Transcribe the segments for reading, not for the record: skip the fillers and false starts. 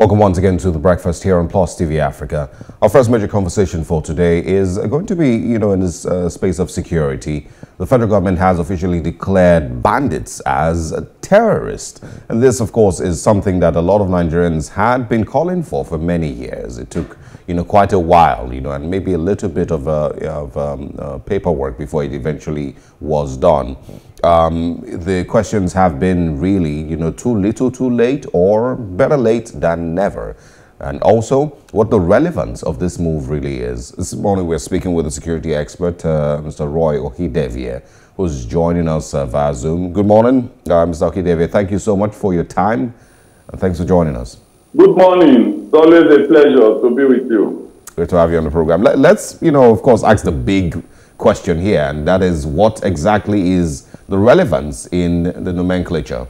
Welcome once again to The Breakfast here on Plus TV Africa. Our first major conversation for today is going to be, in this space of security. The federal government has officially declared bandits as terrorists. And this, of course, is something that a lot of Nigerians had been calling for many years. It took, quite a while, and maybe a little bit of paperwork before it eventually was done. The questions have been really, too little, too late, or better late than never. And also, what the relevance of this move really is. This morning, we're speaking with a security expert, Mr. Roy Ohidevie, who's joining us via Zoom. Good morning, Mr. Ohidevie. Thank you so much for your time, and thanks for joining us. Good morning. It's always a pleasure to be with you. Great to have you on the program. Let's, of course, ask the big question here, and that is, what exactly is the relevance in the nomenclature?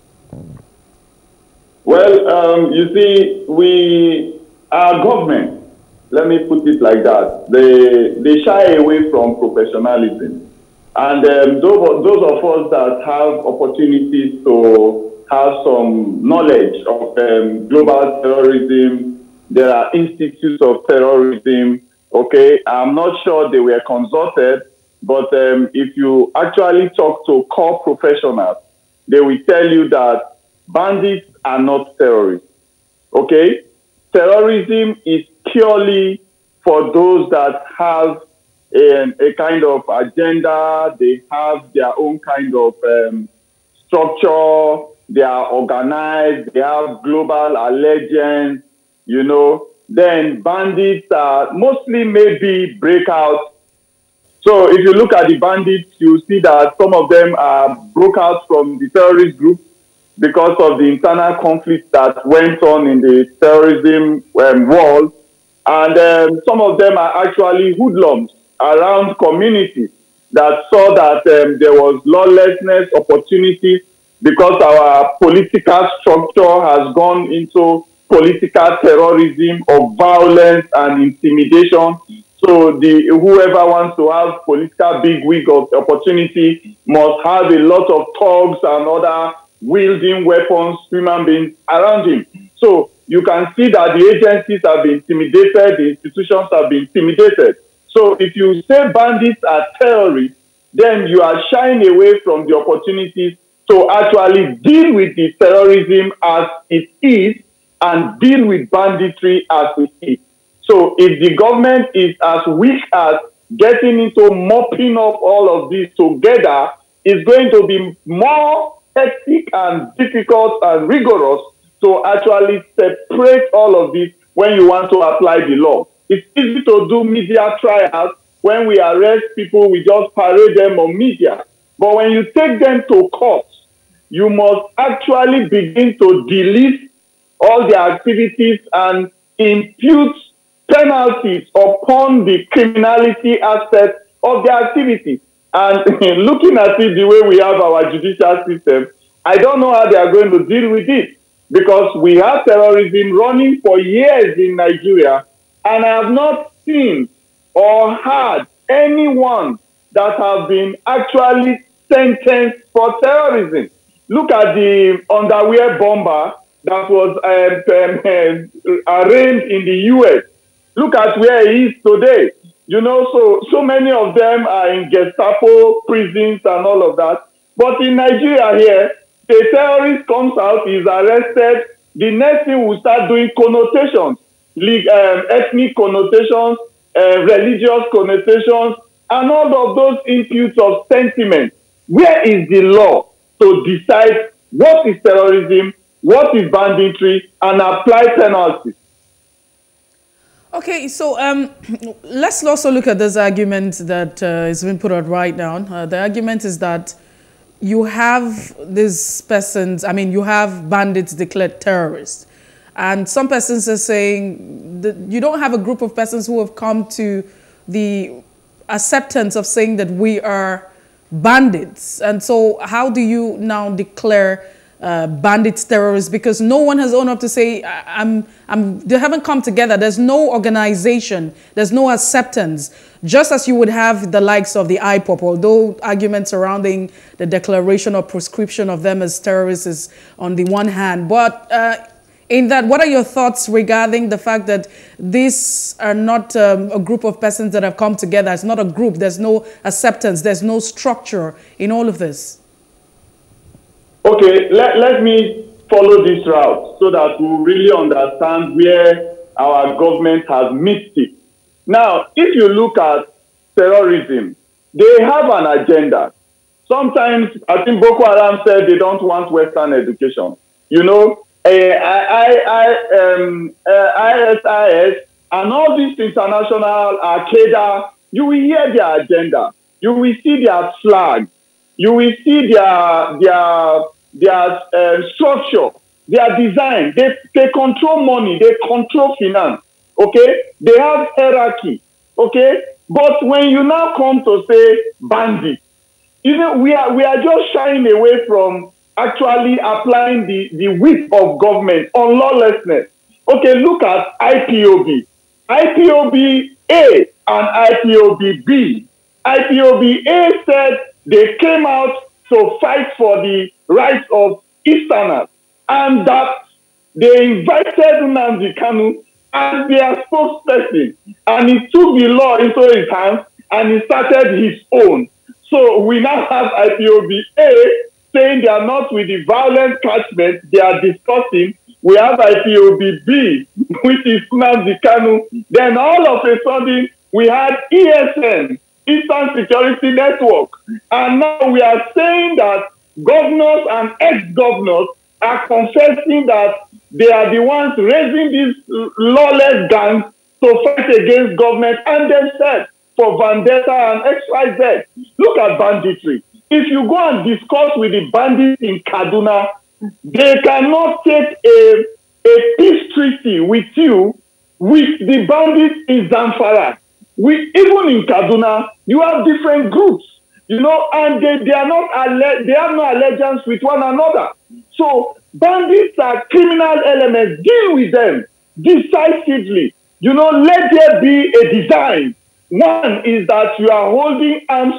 Well, you see, our government, let me put it like that, they shy away from professionalism. And those of us that have opportunities to have some knowledge of global terrorism, there are institutes of terrorism, okay? I'm not sure they were consulted, but if you actually talk to core professionals, they will tell you that bandits are not terrorists, okay? Terrorism is purely for those that have a kind of agenda, they have their own kind of structure, they are organized, they have global allegiance, then bandits are mostly maybe breakouts. So if you look at the bandits, you see that some of them are broke out from the terrorist group because of the internal conflict that went on in the terrorism world. And some of them are actually hoodlums around communities that saw that there was lawlessness, opportunity, because our political structure has gone into political terrorism of violence and intimidation. So whoever wants to have political bigwig of opportunity must have a lot of thugs and other wielding weapons, human beings around him. So you can see that the agencies have been intimidated, the institutions have been intimidated. So if you say bandits are terrorists, then you are shying away from the opportunities to actually deal with the terrorism as it is and deal with banditry as it is. So if the government is as weak as getting into mopping up all of this together, it's going to be more hectic and difficult and rigorous to actually separate all of this when you want to apply the law. It's easy to do media trials. When we arrest people, we just parade them on media. But when you take them to court, you must actually begin to delete all their activities and impute penalties upon the criminality aspect of their activities. And looking at it the way we have our judicial system, I don't know how they are going to deal with it, because we have terrorism running for years in Nigeria, and I have not seen or heard anyone that have been actually sentenced for terrorism. Look at the underwear bomber that was arraigned in the U.S. Look at where he is today. So many of them are in Gestapo prisons and all of that. But in Nigeria here, a terrorist comes out, is arrested. The next thing will start doing connotations, ethnic connotations, religious connotations, and all of those imputes of sentiment. Where is the law to decide what is terrorism, what is banditry, and apply penalties? Okay, so let's also look at this argument that is being put out right now. The argument is that you have these persons, you have bandits declared terrorists. And some persons are saying that you don't have a group of persons who have come to the acceptance of saying that we are bandits. And so how do you now declare bandits terrorists? Because no one has owned up to say, they haven't come together. There's no organization. There's no acceptance. Just as you would have the likes of the IPOP, although arguments surrounding the declaration or prescription of them as terrorists is on the one hand. But In that, what are your thoughts regarding the fact that these are not a group of persons that have come together? It's not a group. There's no acceptance. There's no structure in all of this. Okay, let me follow this route so that we really understand where our government has missed it. Now, if you look at terrorism, they have an agenda. Sometimes, I think Boko Haram said they don't want Western education. You know, ISIS and all these international Al-Qaeda, you will hear their agenda. You will see their flag. You will see their structure, their design. They control money. They control finance. Okay? They have hierarchy. Okay? But when you now come to say bandits, you know, we are just shying away from actually applying the whip of government on lawlessness. Okay, look at IPOB. IPOB A and IPOB B. IPOB A said they came out to fight for the rights of Easterners and that they invited Nnamdi Kanu as their spokesperson, and he took the law into his hands and he started his own. So we now have IPOB A saying they are not with the violent catchment they are discussing. We have IPOB B, which is Nnamdi Kanu. Then all of a sudden, we had ESN, Eastern Security Network. And now we are saying that governors and ex-governors are confessing that they are the ones raising these lawless gangs to fight against government and themselves for vendetta and XYZ. Look at banditry. If you go and discuss with the bandits in Kaduna, they cannot take a peace treaty with you with the bandits in Zamfara. Even in Kaduna, you have different groups, you know, and they are not they have no allegiance with one another. So bandits are criminal elements. Deal with them decisively. You know, let there be a design. One is that you are holding arms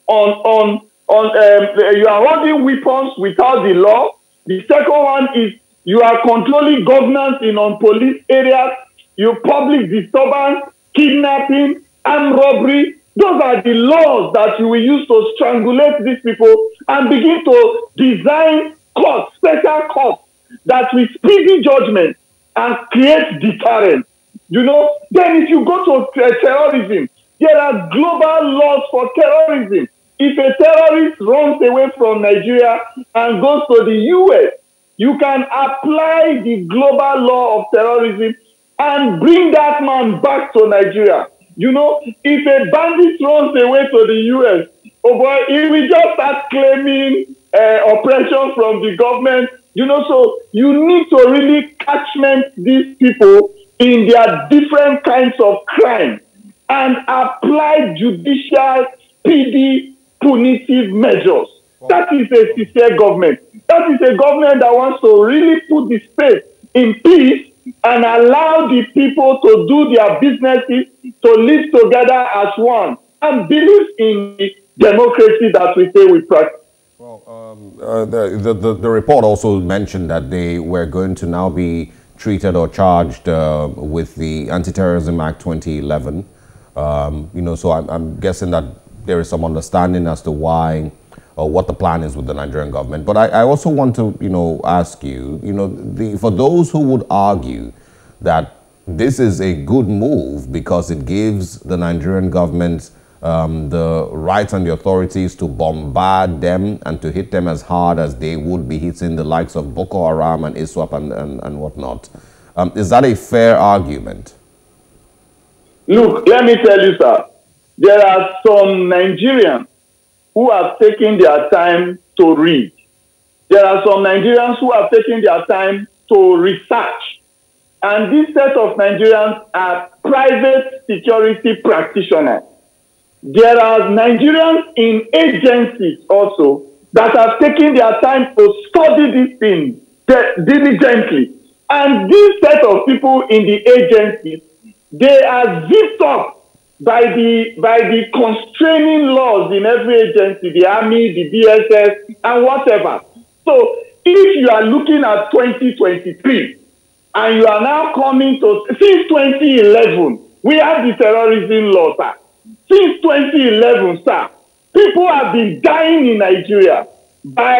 you are holding weapons without the law. The second one is you are controlling governance in unpoliced areas, you public disturbance, kidnapping, armed robbery. Those are the laws that you will use to strangulate these people and begin to design courts, special courts that will speedy judgment and create deterrence. You know, then if you go to terrorism, there are global laws for terrorism. If a terrorist runs away from Nigeria and goes to the US, you can apply the global law of terrorism and bring that man back to Nigeria. You know, if a bandit runs away to the US, oh boy, he will just start claiming oppression from the government. You know, so you need to really catchment these people in their different kinds of crime and apply judicial, speedy, punitive measures. That is a sincere government. That is a government that wants to really put the space in peace and allow the people to do their businesses, to live together as one, and believe in the democracy that we say we practice. Well, the report also mentioned that they were going to now be treated or charged with the Anti-Terrorism Act 2011. You know, so I'm guessing that there is some understanding as to why or what the plan is with the Nigerian government. But I also want to, you know, ask you, you know, for those who would argue that this is a good move because it gives the Nigerian government the rights and the authorities to bombard them and to hit them as hard as they would be hitting the likes of Boko Haram and ISWAP and whatnot. Is that a fair argument? Look, let me tell you, sir, there are some Nigerians who have taken their time to read. There are some Nigerians who have taken their time to research. And this set of Nigerians are private security practitioners. There are Nigerians in agencies also that have taken their time to study these things diligently. And this set of people in the agencies, they are zipped up by the constraining laws in every agency, the army, the DSS, and whatever. So if you are looking at 2023, And you are now coming to, since 2011, we have the terrorism law, sir. Since 2011, sir, people have been dying in Nigeria by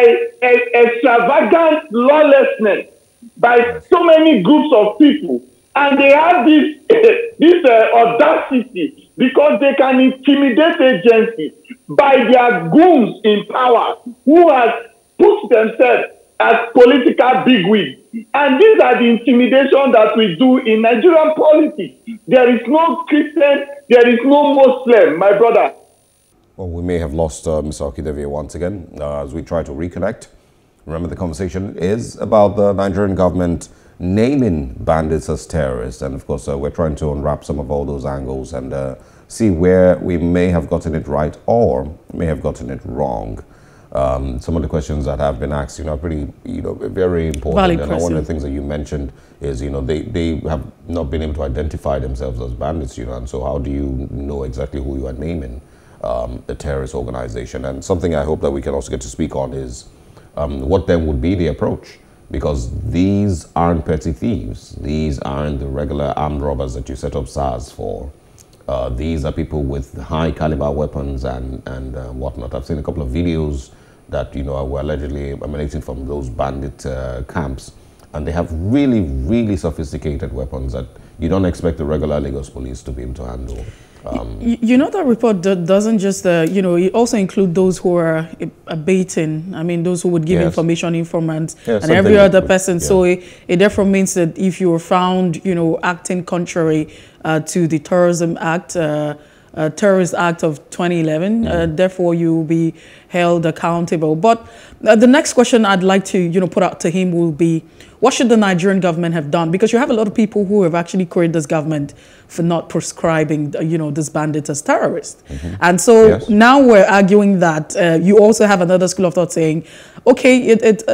extravagant lawlessness, by so many groups of people. And they have this audacity because they can intimidate agencies by their goons in power who have put themselves as political bigwigs. And these are the intimidation that we do in Nigerian politics. There is no Christian, there is no Muslim, my brother. Well, we may have lost Mr. Okedevie once again as we try to reconnect. Remember, the conversation is about the Nigerian government naming bandits as terrorists. And of course, we're trying to unwrap some of all those angles and see where we may have gotten it right or may have gotten it wrong. Some of the questions that have been asked, are pretty, very important. Valid and question. One of the things that you mentioned is, they have not been able to identify themselves as bandits, and so how do you know exactly who you are naming a terrorist organization? And something I hope that we can also get to speak on is what then would be the approach? Because these aren't petty thieves. These aren't the regular armed robbers that you set up SARS for. These are people with high caliber weapons and whatnot. I've seen a couple of videos that were allegedly emanating from those bandit camps, and they have really, really sophisticated weapons that you don't expect the regular Lagos police to be able to handle. That report doesn't just, it also include those who are baiting. I mean, those who would give information, informants, and every other person. So it therefore means that if you were found, acting contrary to the Terrorism Act, Terrorist Act of 2011, therefore you will be held accountable. But the next question I'd like to, put out to him will be, what should the Nigerian government have done? Because you have a lot of people who have actually queried this government for not prescribing, these bandits as terrorists. And so now we're arguing that you also have another school of thought saying, okay,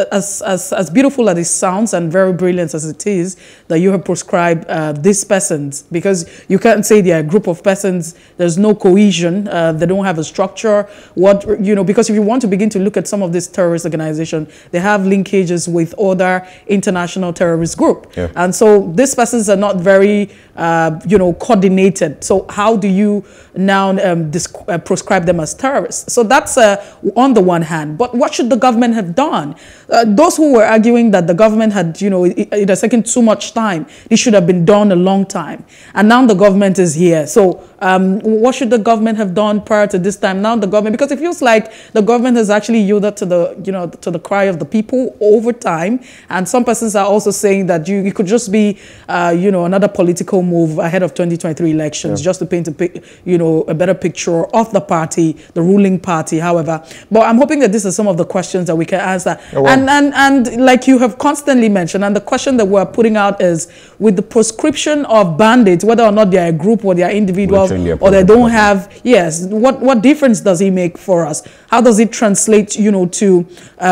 as beautiful as it sounds and very brilliant as it is, that you have prescribed these persons, because you can't say they're a group of persons, there's no cohesion, they don't have a structure. Because if you want to begin to look at some of these terrorist organizations, they have linkages with other international terrorist groups. And so these persons are not very, coordinated. So how do you now prescribe them as terrorists? So that's on the one hand. But what should the government have done? Those who were arguing that the government had, it has taken too much time, it should have been done a long time. And now the government is here. So what should the government have done prior to this time? Now the government, because it feels like the government has actually yielded to the, to the cry of the people over time. And some persons are also saying that you could just be, another political move ahead of 2023 elections, just to paint a better picture of the party, the ruling party, however. But I'm hoping that these are some of the questions that we can answer. And like you have constantly mentioned, and the question that we're putting out is, with the prescription of bandits, whether or not they're a group or they're individuals, or they don't have, what difference does it make for us? How does it translate, to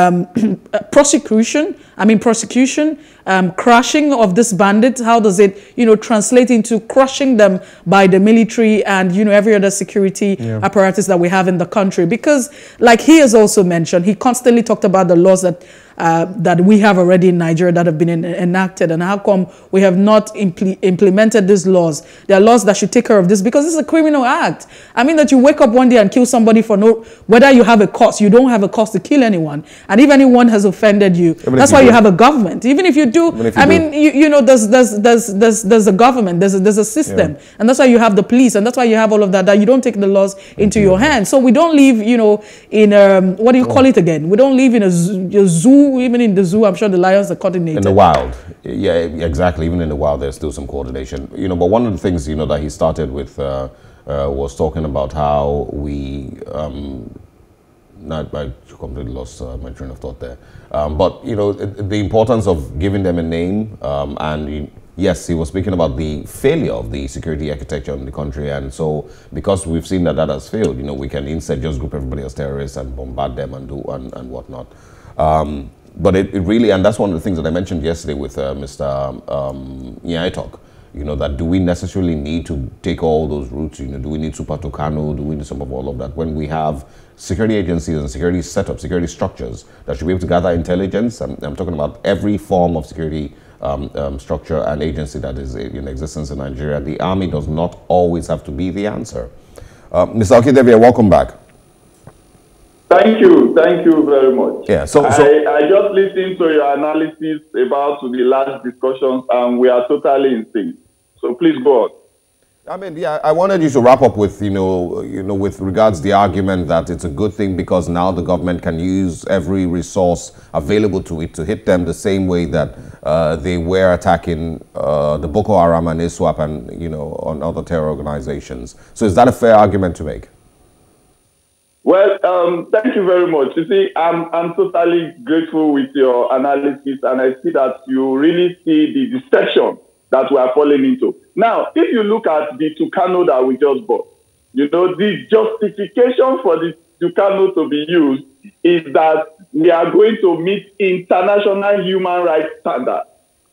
prosecution, crushing of this bandits? How does it, translate into crushing them by the military and, every other security apparatus that we have in the country? Because, like he has also mentioned, he constantly talked about the laws that we have already in Nigeria that have been enacted, and how come we have not implemented these laws? There are laws that should take care of this, because this is a criminal act. I mean, that you wake up one day and kill somebody for whether you have a cause. You don't have a cause to kill anyone, and if anyone has offended you, that's why you have a government. Even if you do, there's a government, there's a system, and that's why you have the police, and that's why you have all of that. That you don't take the laws into your hands. So we don't live, in what do you call it again? We don't live in a zoo. Even in the zoo, I'm sure the lions are coordinated. In the wild, yeah, exactly. Even in the wild, there's still some coordination. But one of the things that he started with was talking about how we. I completely lost my train of thought there. But the importance of giving them a name, and yes, he was speaking about the failure of the security architecture in the country, and so because we've seen that has failed, we can instead just group everybody as terrorists and bombard them and do and whatnot. But it really, and that's one of the things that I mentioned yesterday with Mr. Nyaitok, that do we necessarily need to take all those routes? Do we need Super Tucano? Do we need some of all of that? When we have security agencies and security setups, security structures that should be able to gather intelligence, I'm talking about every form of security structure and agency that is in existence in Nigeria, the army does not always have to be the answer. Mr. Okedevia, welcome back. Thank you very much. Yeah, I just listened to your analysis about the last discussions, and we are totally in sync. So please go on. I mean, yeah, I wanted you to wrap up with, with regards to the argument that it's a good thing because now the government can use every resource available to it to hit them the same way that they were attacking the Boko Haram and ISWAP and, on other terror organizations. So is that a fair argument to make? Well, thank you very much. You see, I'm totally grateful with your analysis, and I see that you really see the deception that we are falling into. Now, if you look at the Tucano that we just bought, the justification for the Tucano to be used is that we are going to meet international human rights standards.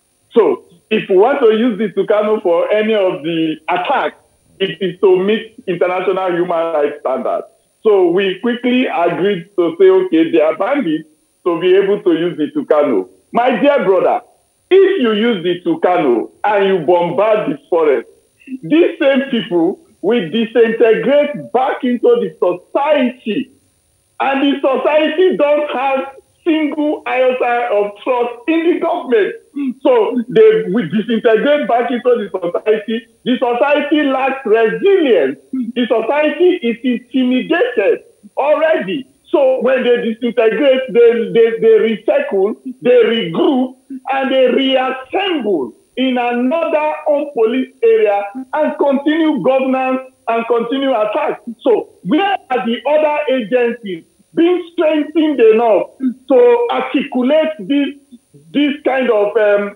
So, if we want to use the Tucano for any of the attacks, it is to meet international human rights standards. So, we quickly agreed to say, okay, they are bandits to be able to use the Tucano. My dear brother, if you use the Tucano and you bombard the forest, these same people will disintegrate back into the society. And the society don't have single iota of trust in the government. So they will disintegrate back into the society. The society lacks resilience. The society is intimidated already. So when they disintegrate, they recycle, they regroup, and they reassemble in another unpoliced area and continue governance and continue attack. So where are the other agencies being strengthened enough to articulate this kind of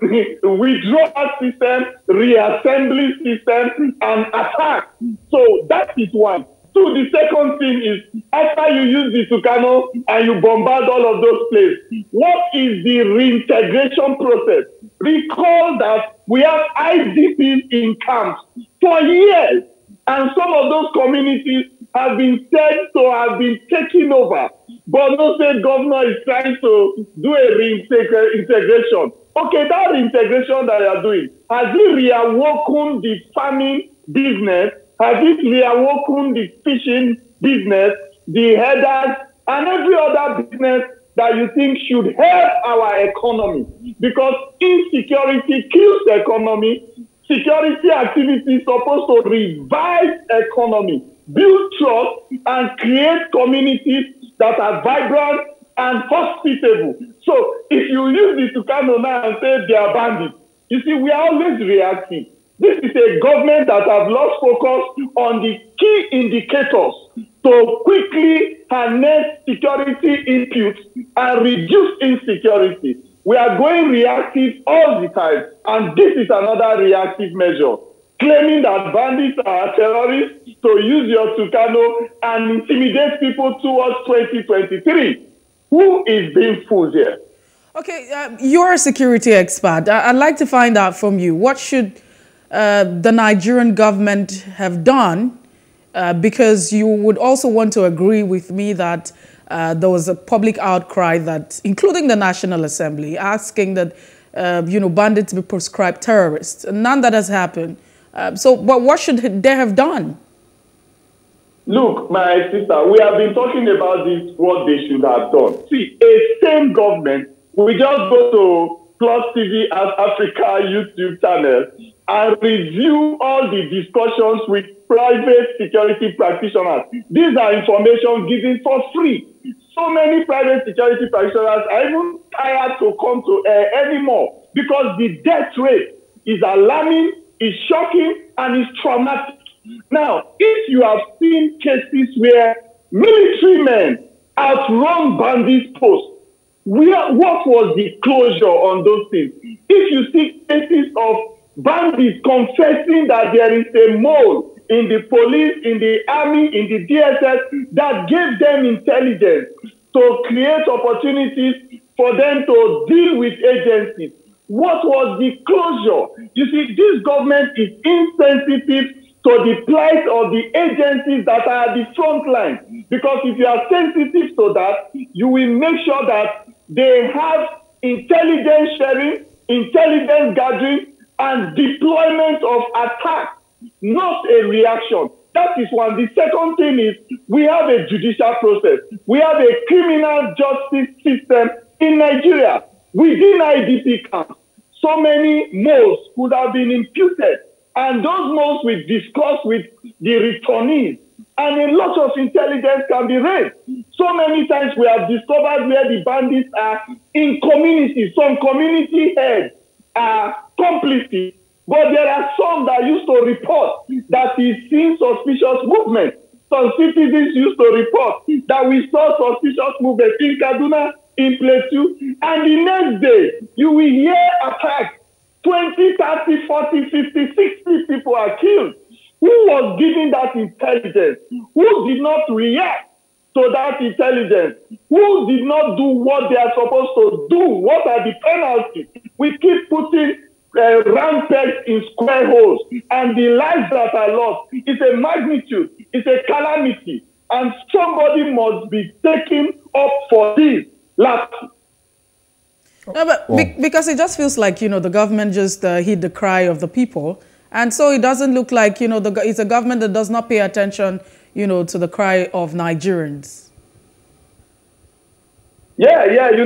withdrawal system, reassembly system, and attack? So that is one. So the second thing is, after you use the Tucano and you bombard all of those places, what is the reintegration process? Recall that we have IDPs in camps for years, and some of those communities have been said to have been taken over. But no state governor is trying to do a reintegration. Okay, that reintegration that they are doing, has it reawoken the farming business? Has it reawoken the fishing business, the headers, and every other business that you think should help our economy? Because insecurity kills the economy. Security activity is supposed to revive economy, build trust, and create communities that are vibrant and hospitable. So if you use the Tucano now and say they are bandits, you see, we are always reactive. This is a government that have lost focus on the key indicators to quickly harness security inputs and reduce insecurity. We are going reactive all the time, and this is another reactive measure, claiming that bandits are terrorists to use your Tucano and intimidate people towards 2023. Who is being fooled here? Okay, you're a security expert. I'd like to find out from you, what should the Nigerian government have done, because you would also want to agree with me that there was a public outcry that, including the National Assembly, asking that, bandits be proscribed terrorists. None that has happened. But what should they have done? Look, my sister, we have been talking about this, what they should have done. See, a same government, we just go to Plus TV as Africa YouTube channel and review all the discussions with private security practitioners. These are information given for free. So many private security practitioners are even tired to come to air anymore because the death rate is alarming, is shocking, and is traumatic. Now, if you have seen cases where military men outrun bandits posts, what was the closure on those things? If you see cases of bandits confessing that there is a mole in the police, in the army, in the DSS, that gave them intelligence to create opportunities for them to deal with agencies, what was the closure? You see, this government is insensitive to the plight of the agencies that are at the front line. Because if you are sensitive to that, you will make sure that they have intelligence sharing, intelligence gathering, and deployment of attacks, not a reaction. That is one. The second thing is we have a judicial process. We have a criminal justice system in Nigeria. Within IDP camps, so many moles could have been imputed, and those moles we discuss with the returnees, and a lot of intelligence can be raised. So many times we have discovered where the bandits are in communities. Some community heads are complicit, but there are some that used to report that is seeing suspicious movement. Some citizens used to report that we saw suspicious movement in Kaduna, in Plateau, and the next day you will hear attacks. 20, 30, 40, 50, 60 people are killed. Who was giving that intelligence? Who did not react to that intelligence? Who did not do what they are supposed to do? What are the penalties? We keep putting round pegs in square holes, and the lives that are lost is a magnitude, it's a calamity, and somebody must be taken up for this. Last. No, but because it just feels like, the government just heed the cry of the people. And so it doesn't look like, it's a government that does not pay attention, to the cry of Nigerians. Yeah.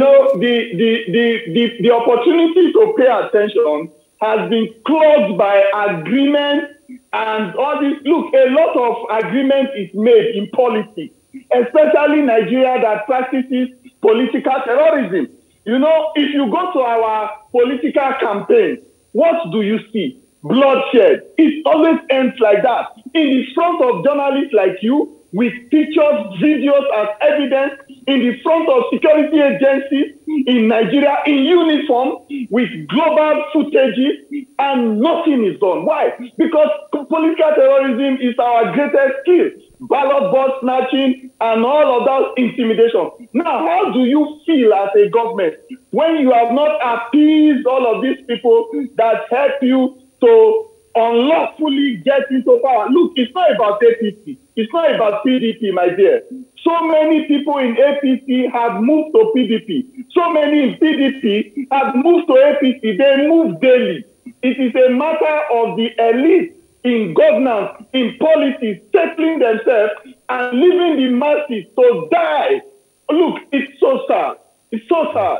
The opportunity to pay attention has been closed by agreement and all this. Look, a lot of agreement is made in politics, especially Nigeria that practices political terrorism. If you go to our political campaign, what do you see? Bloodshed. It always ends like that. In the front of journalists like you, with pictures, videos as evidence, in the front of security agencies in Nigeria in uniform with global footages, and nothing is done. Why? Because political terrorism is our greatest skill. Ballot box snatching and all of that intimidation. Now, how do you feel as a government when you have not appeased all of these people that help you to unlawfully get into power? Look, it's not about APC. It's not about PDP, my dear. So many people in APC have moved to PDP. So many in PDP have moved to APC. They move daily. It is a matter of the elite in governance, in policy, settling themselves and leaving the masses to die. Look, it's so sad. It's so sad.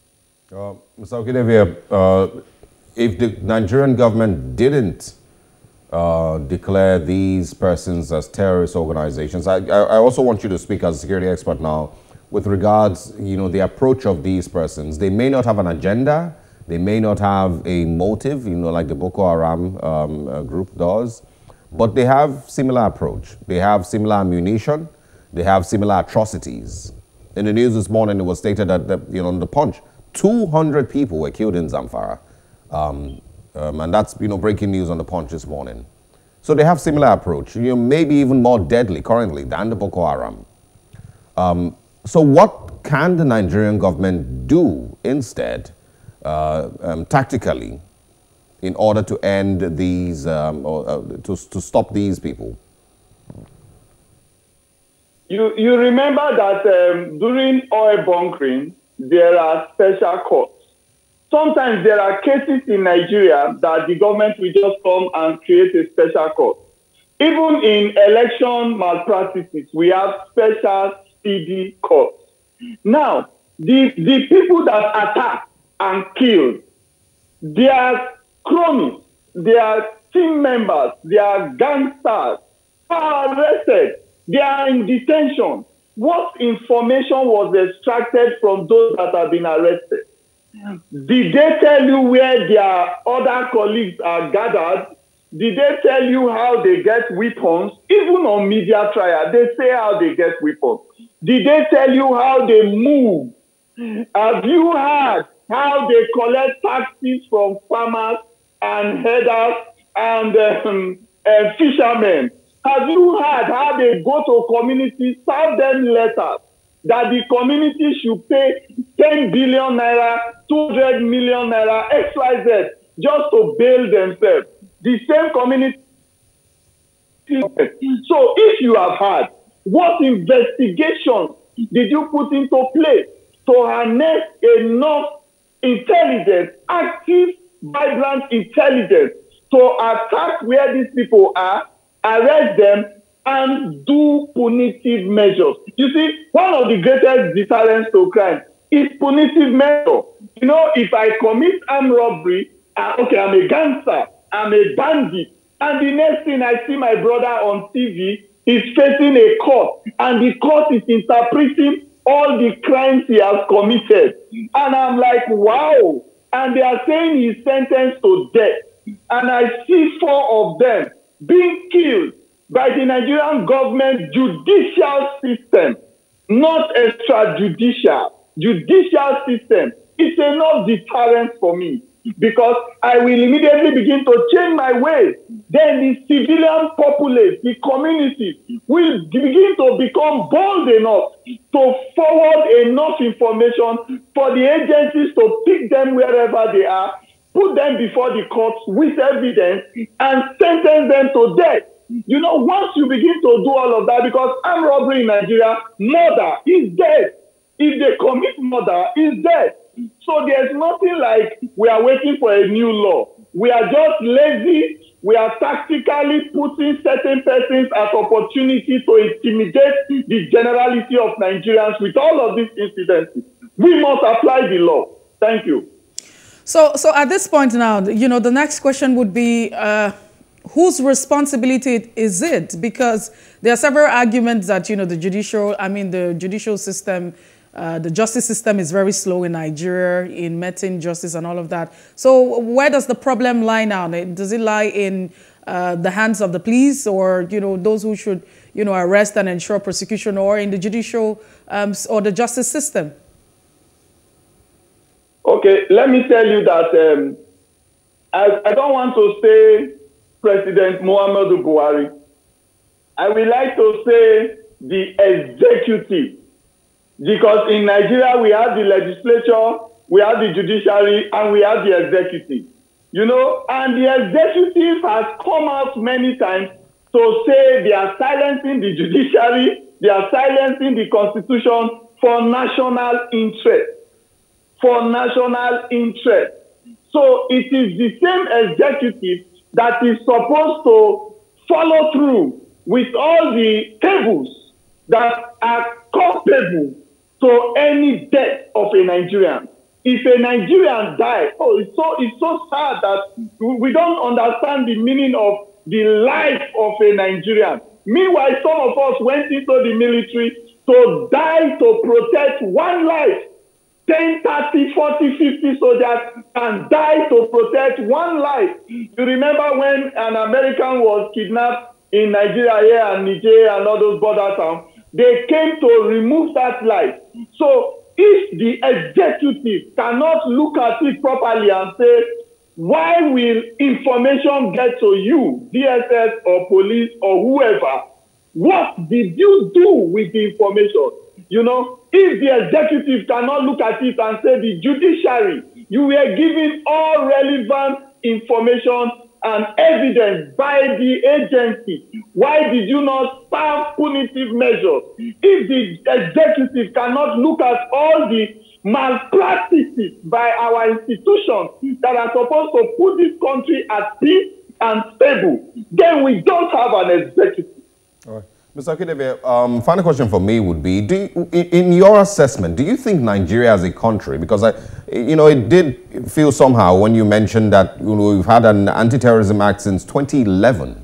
Mr. Okedevia, if the Nigerian government didn't declare these persons as terrorist organizations, I also want you to speak as a security expert now with regards, the approach of these persons. They may not have an agenda. They may not have a motive, like the Boko Haram group does, but they have similar approach. They have similar ammunition. They have similar atrocities. In the news this morning, it was stated that, on the Punch, 200 people were killed in Zamfara. And that's, breaking news on the Punch this morning. So they have similar approach, maybe even more deadly currently than the Boko Haram. So what can the Nigerian government do instead, tactically, in order to end these, to stop these people? You remember that during oil bunkering, there are special courts. Sometimes there are cases in Nigeria that the government will just come and create a special court. Even in election malpractices, we have special speedy courts. Now, the people that attack and kill, their cronies, their team members, their gangsters are arrested. They are in detention. What information was extracted from those that have been arrested? Did they tell you where their other colleagues are gathered? Did they tell you how they get weapons? Even on media trial, they say how they get weapons. Did they tell you how they move? Have you heard how they collect taxes from farmers and herders and fishermen? Have you heard how they go to communities, serve them letters that the community should pay 10 billion naira, 200 million naira, XYZ, just to bail themselves? The same community. So if you have had, what investigations did you put into place to harness enough intelligence, active, vibrant intelligence to attack where these people are, arrest them, and do punitive measures. You see, one of the greatest deterrents to crime is punitive measure. You know, if I commit armed robbery, okay, I'm a gangster, I'm a bandit, and the next thing I see my brother on TV is facing a court, and the court is interpreting all the crimes he has committed. And I'm like, wow. And they are saying he's sentenced to death. And I see 4 of them being killed by the Nigerian government judicial system, not extrajudicial, judicial system. It's enough deterrence for me, because I will immediately begin to change my ways. Then the civilian populace, the community, will begin to become bold enough to forward enough information for the agencies to pick them wherever they are, put them before the courts with evidence, and sentence them to death. You know, once you begin to do all of that, because armed robbery in Nigeria, murder is death. If they commit murder, is death. So there's nothing like we are waiting for a new law. We are just lazy. We are tactically putting certain persons as opportunity to intimidate the generality of Nigerians with all of these incidents. We must apply the law. Thank you. So at this point now, you know, the next question would be, whose responsibility is it? Because there are several arguments that, you know, the judicial system, the justice system is very slow in Nigeria in meting justice and all of that. So where does the problem lie now? Does it lie in the hands of the police, or, you know, those who should, you know, arrest and ensure prosecution, or in the judicial or the justice system? Okay, let me tell you that I don't want to say President Muhammadu Buhari. I would like to say the executive, because in Nigeria we have the legislature, we have the judiciary, and we have the executive. You know, and the executive has come out many times to say they are silencing the judiciary, they are silencing the constitution for national interest. For national interest. So it is the same executive that is supposed to follow through with all the tables that are culpable to any death of a Nigerian. If a Nigerian dies, it's so sad that we don't understand the meaning of the life of a Nigerian. Meanwhile, some of us went into the military to die to protect one life. 10, 30, 40, 50 soldiers and die to protect one life. You remember when an American was kidnapped in Nigeria here and Niger and all those border towns? They came to remove that life. So if the executive cannot look at it properly and say, why will information get to you, DSS or police or whoever? What did you do with the information? You know, if the executive cannot look at it and say, the judiciary, you were given all relevant information and evidence by the agency, why did you not serve punitive measures? If the executive cannot look at all the malpractices by our institutions that are supposed to put this country at peace and stable, then we don't have an executive. All right. Mr. Akindele, final question for me would be, in your assessment, do you think Nigeria as a country, because it did feel somehow when you mentioned that we've had an anti-terrorism act since 2011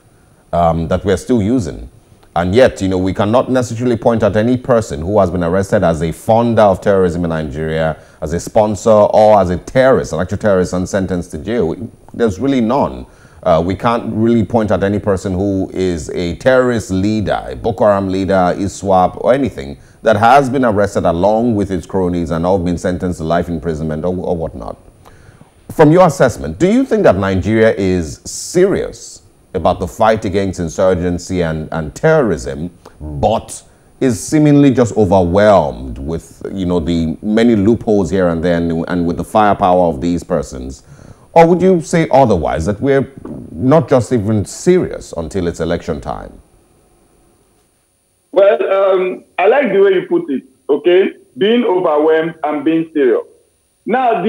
that we're still using, and yet we cannot necessarily point at any person who has been arrested as a funder of terrorism in Nigeria, as a sponsor, or as a terrorist, an actual terrorist, and sentenced to jail. There's really none. We can't really point at any person who is a terrorist leader, a Boko Haram leader, ISWAP, or anything that has been arrested along with its cronies and all been sentenced to life imprisonment or whatnot. From your assessment, do you think that Nigeria is serious about the fight against insurgency and terrorism, but is seemingly just overwhelmed with the many loopholes here and there, and with the firepower of these persons? Or would you say otherwise, that we're not just even serious until it's election time? Well, I like the way you put it, okay? Being overwhelmed and being serious. Now,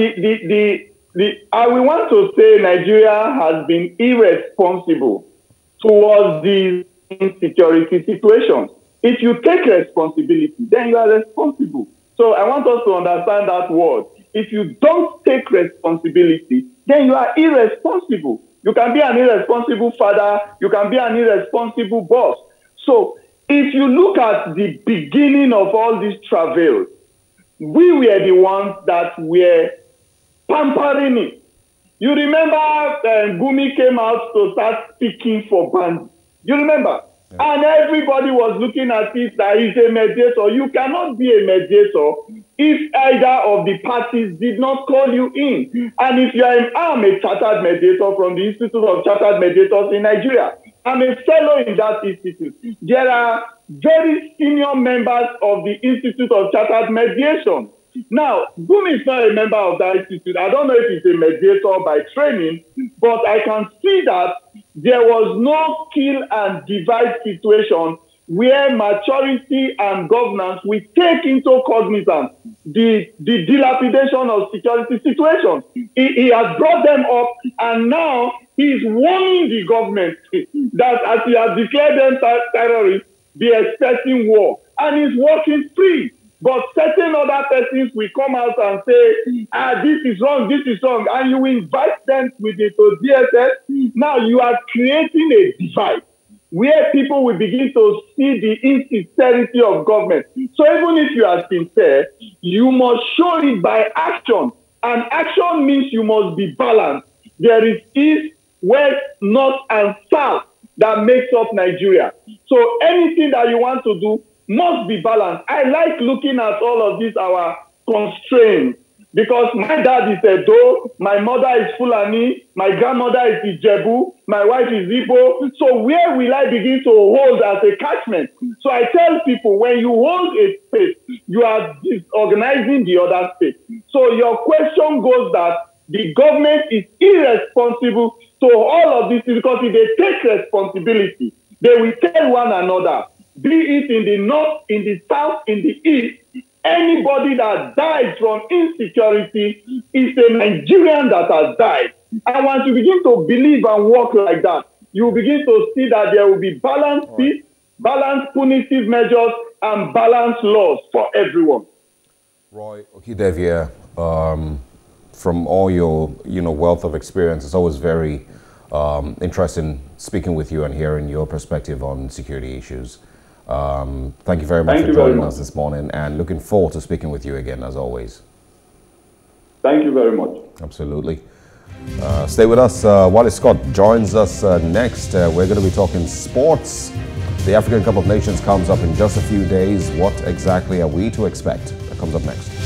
we want to say Nigeria has been irresponsible towards these insecurity situations. If you take responsibility, then you are responsible. So I want us to understand that word. If you don't take responsibility, then you are irresponsible. You can be an irresponsible father. You can be an irresponsible boss. So if you look at the beginning of all these travails, we were the ones that were pampering it. You remember Gumi came out to start speaking for bandits. You remember? Yeah. And everybody was looking at it that he's a mediator. You cannot be a mediator if either of the parties did not call you in. And if you are, I'm a chartered mediator from the Institute of Chartered Mediators in Nigeria. I'm a fellow in that institute. There are very senior members of the Institute of Chartered Mediation. Now, Gumi is not a member of that institute. I don't know if he's a mediator by training, but I can see that there was no kill and divide situation where maturity and governance will take into cognizance the dilapidation of security situations. He has brought them up, and now he's warning the government that as he has declared them terrorists, be expecting war. And he's working free. But certain other persons will come out and say, this is wrong, and you invite them with it to DSS. Now you are creating a divide where people will begin to see the insincerity of government. So even if you are sincere, you must show it by action. And action means you must be balanced. There is east, west, north, and south that makes up Nigeria. So anything that you want to do must be balanced. I like looking at all of these, our constraints, because my dad is Edo, my mother is Fulani, my grandmother is Ijebu, my wife is Igbo. So where will I begin to hold as a catchment? So I tell people, when you hold a space, you are disorganizing the other space. So your question goes that the government is irresponsible to all of this, because if they take responsibility, they will tell one another, be it in the north, in the south, in the east, anybody that died from insecurity is a Nigerian that has died. And once you begin to believe and work like that, you begin to see that there will be balanced peace, balanced punitive measures, and balanced laws for everyone. Roy Okidevie, from all your wealth of experience, it's always very interesting speaking with you and hearing your perspective on security issues. Thank you very much for joining us this morning, and looking forward to speaking with you again as always. Thank you very much. Absolutely. Stay with us. Wally Scott joins us next. We're going to be talking sports. The African Cup of Nations comes up in just a few days. What exactly are we to expect? That comes up next.